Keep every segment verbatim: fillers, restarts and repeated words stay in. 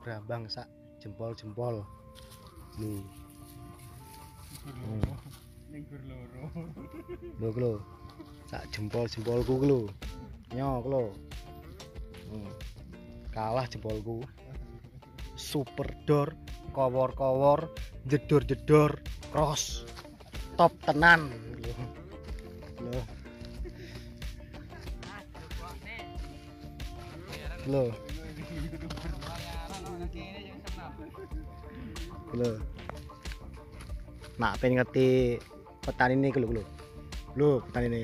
brambang sak jempol-jempol. Nih. Ning gur loro. Lho lho. Sak jempol-jempolku ku lho. Nyok lho. Hmm. Kalah jempolku. Super door, kowor-kowor, jedor-jedor, cross. Top tenan lho. Lho. Lho. Lho. Nak pengen ngerti petani ini lho lho. Lho, petani ini.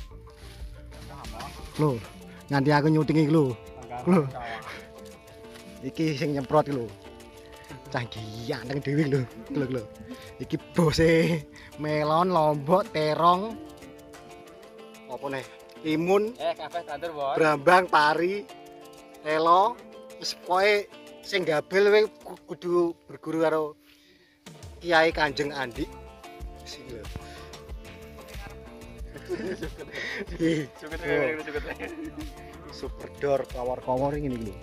Lho, nganti aku nyuting iki lho. Lho. Iki sing nyemprot lho. Cah giyanteng dhewe lho. Lho lho. Iki bose melon, lombok, terong. Apa nih? Timun. Eh, kabeh tandur, Bos. Brambang, pari, telo, wis pokoke sing gabel kowe kudu berguru karo Kiai Kanjeng Andi. Wis iki lho. Super door kawar-kawar ngene iki lho.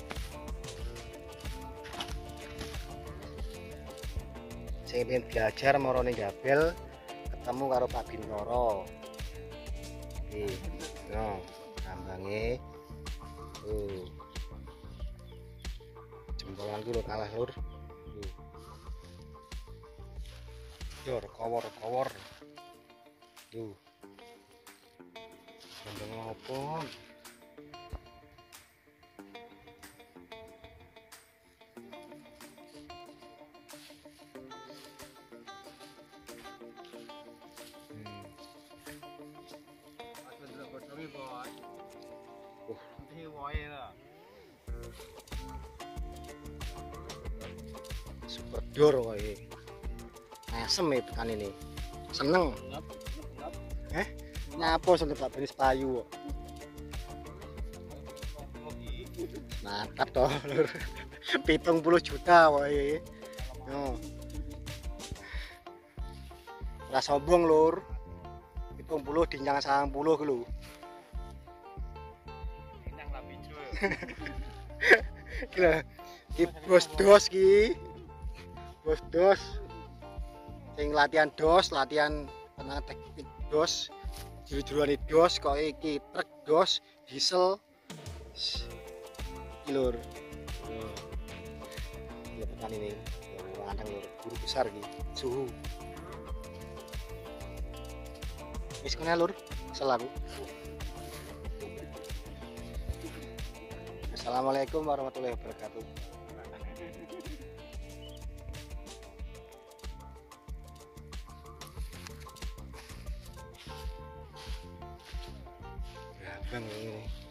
Sing pengen belajar marane gabel ketemu karo Pak Bintoro. Iki, no, gambange. Tuh. Jempolanku lho kalah, Lur. Tuh. Dor kawor-kawor. Tuh. Gambang opo? Super door kowe. Asem e tekan ini. Seneng. Eh? Nyapa seneng Pak Benis payu kok. Mantap toh, Lur. pitung puluh juta kowe. Yo. Ora sombong, Lur. pitung puluh dinyang sangang puluh ku lho. Enak lah bijo. Gila. Ki bos dos ki. Bos dos. Sing latihan dos, latihan tenang teknik dos. Juru-juruan dos kok iki truk dos, diesel. Iki Lur. Ya tekan ini. Lanang Lur, guru besar iki. Suhu. Wis kene Lur, kesel aku. Assalamualaikum warahmatullahi wabarakatuh. Brambang ini.